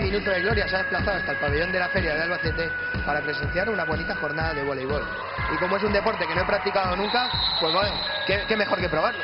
minuto de gloria se ha desplazado hasta el pabellón de la Feria de Albacete para presenciar una bonita jornada de voleibol. Y como es un deporte que no he practicado nunca, pues bueno, qué mejor que probarlo.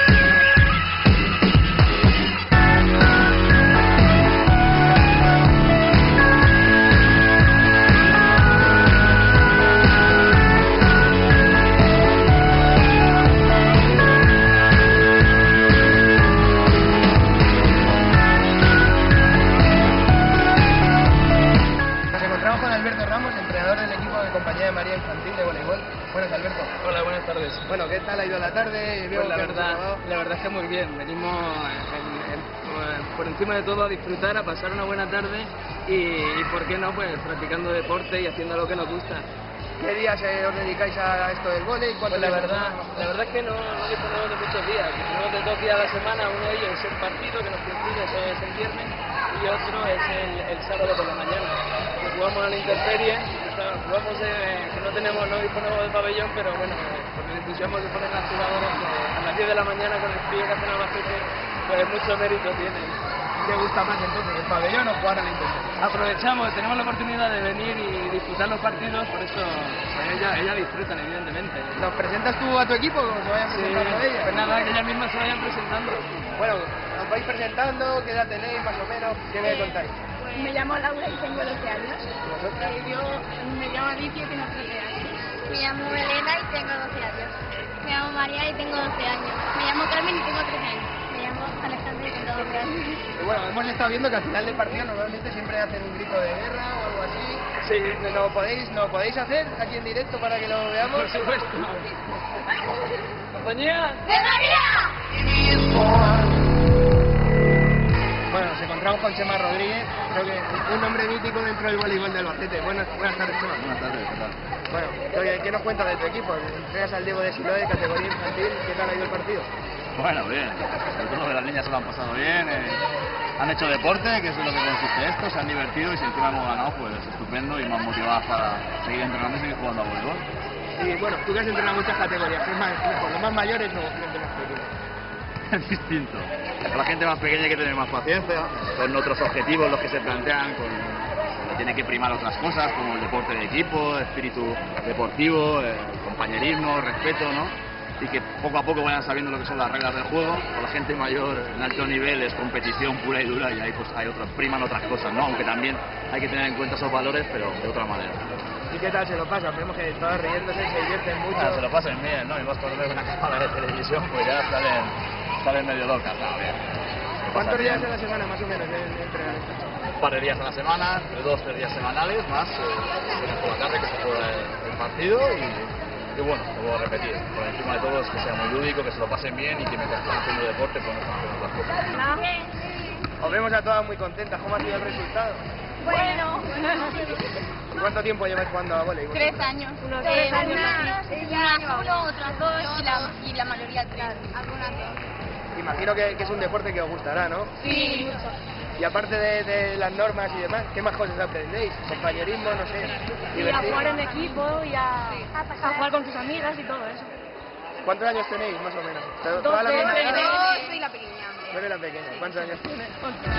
Hola, buenas tardes. Bueno, ¿qué tal ha ido la tarde? Pues la verdad es que muy bien. Venimos por encima de todo a disfrutar, a pasar una buena tarde y ¿por qué no? Pues practicando deporte y haciendo lo que nos gusta. ¿Qué días os dedicáis a esto del vóley? Pues la verdad es que no disponemos de muchos días. Disponemos de 2 días a la semana. Uno de ellos es el partido que nos coincide, es el viernes, y otro es el sábado por la mañana. Que jugamos a la intemperie, jugamos que no disponemos de pabellón, pero bueno, con el entusiasmo que ponen las jugadoras a las 10 de la mañana con el frío que hace en Albacete, pues mucho mérito tiene. ¿Qué gusta más entonces, el pabellón o jugar a la intemperie? Aprovechamos, tenemos la oportunidad de venir y disfrutar los partidos, por eso pues ella disfrutan, evidentemente. ¿Nos presentas tú a tu equipo como se vayan presentando ellas? Pues nada, que ellas mismas se vayan presentando. Bueno, os vais presentando, ¿qué edad tenéis más o menos? ¿Qué me contáis? Pues me llamo Laura y tengo 12 años. Yo me llamo Alicia y tengo 13 años. Me llamo Elena y tengo 12 años. Me llamo María y tengo 12 años. Me llamo Carmen y tengo 13 años. Me llamo Alejandra y tengo 12 años. Y bueno, hemos estado viendo que al final del partido normalmente siempre hacen un grito de guerra o algo así. Sí. ¿Nos podéis hacer aquí en directo para que lo veamos? Por supuesto. ¿Compañía? Bueno, nos encontramos con Chema Rodríguez, creo que un hombre mítico dentro del voleibol del Albacete. Buenas tardes, Chema. Buenas tardes, ¿qué tal? Bueno, ¿qué nos cuentas de tu equipo? Entregas al Diego de Siloé, categoría infantil, ¿qué tal ha ido el partido? Bueno, bien, sobre todo las niñas se lo han pasado bien, han hecho deporte, que es en lo que consiste esto, se han divertido y si encima hemos ganado, pues estupendo y más motivadas para seguir entrenando y seguir jugando a voleibol. Y bueno, tú que has entrenado muchas categorías, ¿qué es más, con los más mayores o gente más pequeña? Es distinto. Con la gente más pequeña hay que tener más paciencia, son otros objetivos los que se plantean, tiene que primar otras cosas como el deporte de equipo, espíritu deportivo, compañerismo, respeto, ¿no? Y que poco a poco vayan sabiendo lo que son las reglas del juego. Con la gente mayor en alto nivel es competición pura y dura y ahí pues priman otras cosas, ¿no? Aunque también hay que tener en cuenta esos valores, pero de otra manera. ¿Y qué tal se lo pasa? Vemos que todos riéndose, se divierten mucho. Se lo pasen bien, ¿no? Y más cuando ves una cámara de televisión, pues ya salen medio locas, ¿no? Bien. ¿Cuántos días a la semana más o menos entrenan? Un par de días a la semana, de 2 o 3 días semanales, más por la tarde que se juega el partido y bueno, lo voy a repetir, por encima de todo es que sea muy lúdico, que se lo pasen bien y que mientras están haciendo deporte pues no están haciendo otras cosas. Os vemos a todas muy contentas, ¿cómo ha sido el resultado? Bueno. ¿Y cuánto tiempo lleváis jugando a voleibol? 3 años. Unos 3 años. Uno, otras 2 y la mayoría 3. Algunas 2. Imagino que es un deporte que os gustará, ¿no? Sí, mucho. Y aparte de las normas y demás, ¿qué más cosas aprendéis? Compañerismo, no sé. Y a jugar en equipo y a jugar con tus amigas y todo eso. ¿Cuántos años tenéis, más o menos? Dos, ¿Toda la misma edad? Yo soy la pequeña. Tú eres la pequeña. ¿Cuántos años tienes? 11.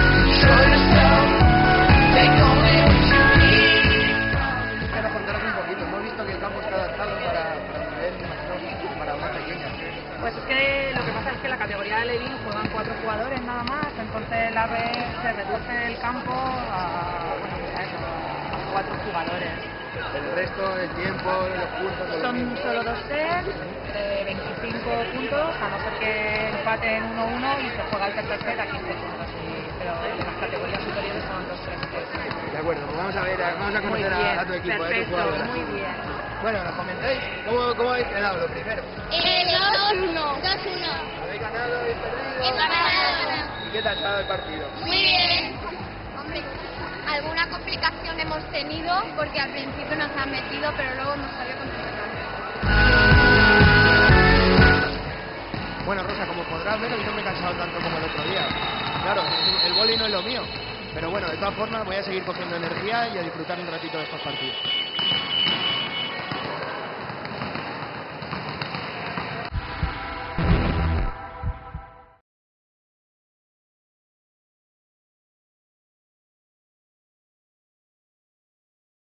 Quiero contaros un poquito. Hemos visto que el campo está adaptado para más pequeñas. Pues es que lo que pasa es que la categoría de Levin juegan 4 jugadores nada más, entonces la red se reduce el campo a 4 jugadores. El resto del tiempo, los puntos... Son solo 2 sets, 25 puntos, a no ser que empaten 1-1 y se juega el tercer set a 15 puntos. Pero en las categorías superiores son 2-3 sets. De acuerdo, pues vamos a conocer a tu equipo, a tus jugadores. Muy bien. Bueno, nos comentáis, ¿cómo habéis quedado lo primero? 2-1. 2-1. ¿Habéis ganado, habéis perdido? Hemos ganado. ¿Y qué tal ha estado el partido? Muy bien. Hombre, alguna complicación hemos tenido porque al principio nos han metido, pero luego hemos sabido controlar. Bueno, Rosa, como podrás ver, hoy no me he cansado tanto como el otro día. Claro, el vóley no es lo mío. Pero bueno, de todas formas voy a seguir cogiendo energía y a disfrutar un ratito de estos partidos.